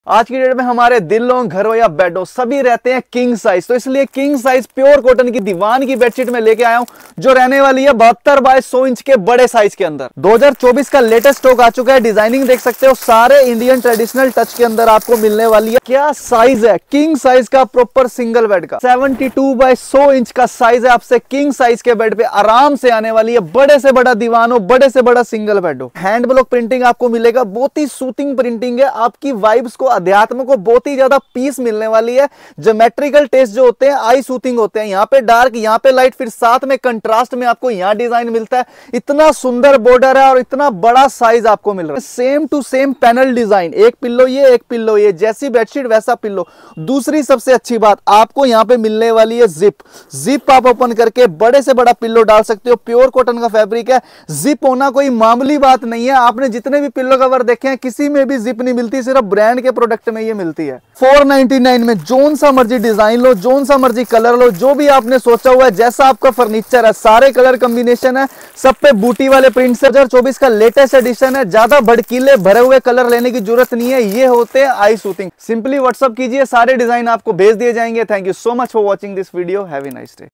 आज की डेट में हमारे दिलों, घरों या बेडों सभी रहते हैं किंग साइज। तो इसलिए किंग साइज प्योर कॉटन की दीवान की बेडशीट में लेके आया हूं, जो रहने वाली है 72 बाय 100 इंच के बड़े साइज के अंदर। 2024 का लेटेस्ट स्टॉक आ चुका है। डिजाइनिंग देख सकते हो, सारे इंडियन ट्रेडिशनल टच के अंदर आपको मिलने वाली है। क्या साइज है किंग साइज का, प्रॉपर सिंगल बेड का 72 बाय 100 इंच का साइज है। आपसे किंग साइज के बेड पे आराम से आने वाली है। बड़े से बड़ा दीवान हो, बड़े से बड़ा सिंगल बेड हो। हैंड ब्लॉक प्रिंटिंग आपको मिलेगा, बहुत ही सूथिंग प्रिंटिंग है। आपकी वाइब्स को, अध्यात्म को बहुत ही ज्यादा पीस मिलने वाली है। ज्योमेट्रिकल टेस्ट जो होते हैं आई सूथिंग होते हैं। यहाँ पे डार्क, यहाँ पे लाइट, फिर साथ में कंट्रास्ट में आपको यहाँ डिजाइन मिलता है। इतना सुंदर बॉर्डर है और इतना बड़ा साइज आपको मिल रहा है। Same to same panel design, एक पिल्लो ये, एक पिल्लो ये, जैसी बेडशीट वैसा पिल्लो। दूसरी सबसे अच्छी बात, आपको यहाँ पे मिलने वाली है जिप आप ओपन करके बड़े से बड़ा पिल्लो डाल सकते हो। प्योर कॉटन का फैब्रिक है, जिप होना कोई मामूली बात नहीं है। आपने जितने भी पिल्लो कवर देखे हैं, किसी में भी जिप नहीं मिलती, सिर्फ ब्रांड के प्रोडक्ट में ये मिलती है। 499 में जोन सा मर्जी डिजाइन लो, जोन सा मर्जी कलर लो, जो भी आपने सोचा हुआ है, जैसा आपका फर्नीचर है, सारे कलर कॉम्बिनेशन है। सब पे बूटी वाले प्रिंट से 2024 का लेटेस्ट एडिशन है। ज्यादा भड़कीले भरे हुए कलर लेने की जरूरत नहीं है, ये होते हैं आई सूथिंग। सिंपली व्हाट्सअप कीजिए, सारे डिजाइन आपको भेज दिए जाएंगे। Thank you so much for watching this video. Have a nice day.